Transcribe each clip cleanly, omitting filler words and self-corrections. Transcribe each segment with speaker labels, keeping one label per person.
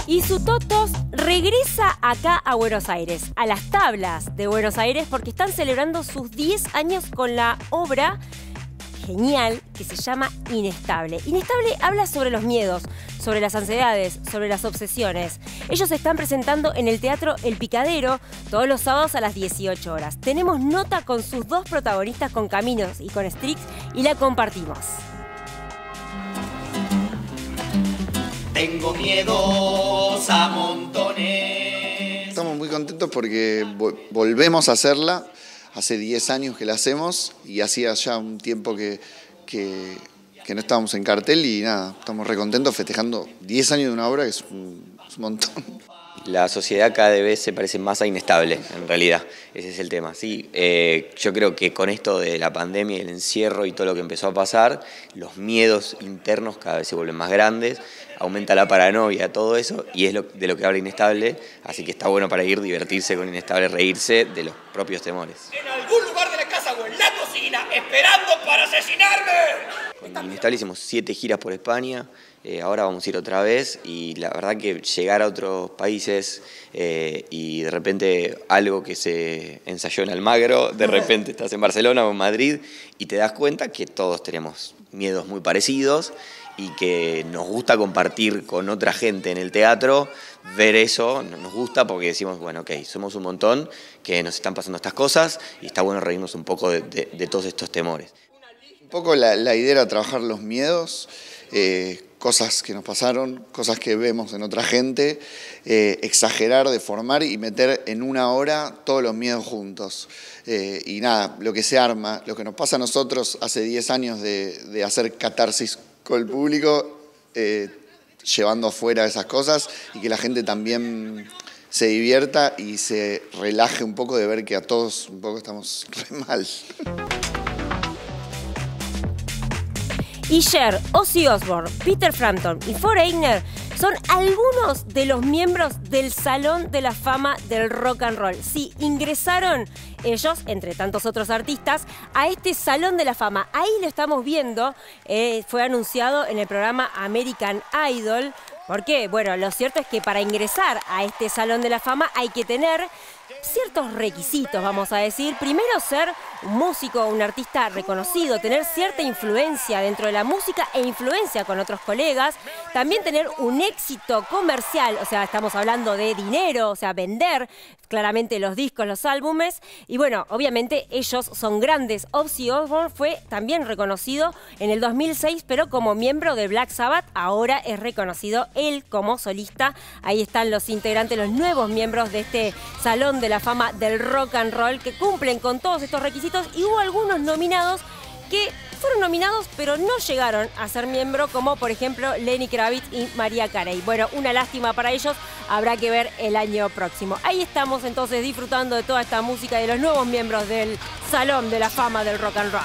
Speaker 1: Y su Totos regresa acá a Buenos Aires, a las tablas de Buenos Aires, porque están celebrando sus 10 años con la obra genial que se llama Inestable. Inestable habla sobre los miedos, sobre las ansiedades, sobre las obsesiones. Ellos se están presentando en el Teatro El Picadero todos los sábados a las 18 horas. Tenemos nota con sus dos protagonistas, con Caminos y con Strix, y la compartimos.
Speaker 2: Tengo miedos a montones.
Speaker 3: Estamos muy contentos porque volvemos a hacerla. Hace 10 años que la hacemos y hacía ya un tiempo que no estábamos en cartel y nada, estamos recontentos festejando 10 años de una obra que es un montón.
Speaker 4: La sociedad cada vez se parece más a Inestable, en realidad, ese es el tema. Sí, yo creo que con esto de la pandemia, el encierro y todo lo que empezó a pasar, los miedos internos cada vez se vuelven más grandes, aumenta la paranoia, todo eso, y es de lo que habla Inestable, así que está bueno para ir, divertirse con Inestable, reírse de los propios temores.
Speaker 2: En algún lugar de la casa o en la cocina, esperando para asesinarme.
Speaker 4: Con Inestable hicimos 7 giras por España, ahora vamos a ir otra vez y la verdad que llegar a otros países y de repente algo que se ensayó en Almagro, de repente estás en Barcelona o en Madrid y te das cuenta que todos tenemos miedos muy parecidos y que nos gusta compartir con otra gente en el teatro, ver eso nos gusta porque decimos, bueno, ok, somos un montón que nos están pasando estas cosas y está bueno reírnos un poco de todos estos temores.
Speaker 3: Un poco la idea era trabajar los miedos, cosas que nos pasaron, cosas que vemos en otra gente, exagerar, deformar y meter en una hora todos los miedos juntos. Y nada, lo que se arma, lo que nos pasa a nosotros hace 10 años de hacer catarsis con el público, llevando afuera esas cosas y que la gente también se divierta y se relaje un poco de ver que a todos un poco estamos re mal.
Speaker 1: Y Cher, Ozzy Osbourne, Peter Frampton y Foreigner son algunos de los miembros del Salón de la Fama del Rock and Roll. Sí, ingresaron ellos, entre tantos otros artistas, a este Salón de la Fama. Ahí lo estamos viendo, fue anunciado en el programa American Idol. ¿Por qué? Bueno, lo cierto es que para ingresar a este Salón de la Fama hay que tener ciertos requisitos, vamos a decir. Primero, ser un músico, un artista reconocido, tener cierta influencia dentro de la música e influencia con otros colegas. También tener un éxito comercial, o sea, estamos hablando de dinero, o sea, vender claramente los discos, los álbumes. Y bueno, obviamente ellos son grandes. Ozzy Osbourne fue también reconocido en el 2006, pero como miembro de Black Sabbath, ahora es reconocido él como solista. Ahí están los integrantes, los nuevos miembros de este Salón de la Fama del Rock and Roll que cumplen con todos estos requisitos, y hubo algunos nominados que fueron nominados pero no llegaron a ser miembro, como por ejemplo Lenny Kravitz y Mariah Carey. Bueno, una lástima para ellos, habrá que ver el año próximo. Ahí estamos entonces disfrutando de toda esta música y de los nuevos miembros del Salón de la Fama del Rock and Roll.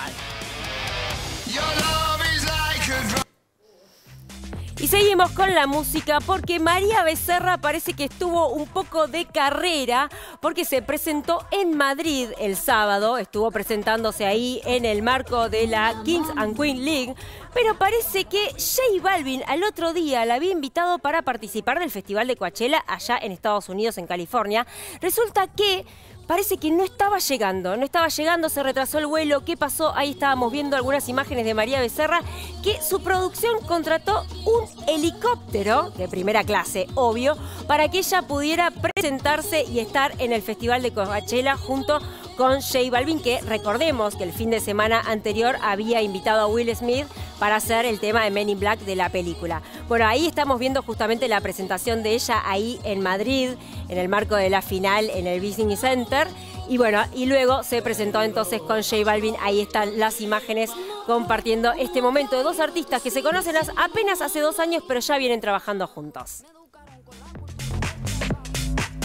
Speaker 1: Y seguimos con la música porque María Becerra parece que estuvo un poco de carrera porque se presentó en Madrid el sábado, estuvo presentándose ahí en el marco de la Kings and Queen League, pero parece que J Balvin al otro día la había invitado para participar del Festival de Coachella allá en Estados Unidos, en California. Resulta que parece que no estaba llegando, se retrasó el vuelo. ¿Qué pasó? Ahí estábamos viendo algunas imágenes de María Becerra, que su producción contrató un helicóptero de primera clase, obvio, para que ella pudiera presentarse y estar en el Festival de Coachella junto con J Balvin, que recordemos que el fin de semana anterior había invitado a Will Smith para hacer el tema de Men in Black de la película. Bueno, ahí estamos viendo justamente la presentación de ella ahí en Madrid, en el marco de la final en el Business Center. Y bueno, y luego se presentó entonces con J Balvin. Ahí están las imágenes compartiendo este momento de dos artistas que se conocen apenas hace 2 años, pero ya vienen trabajando juntos.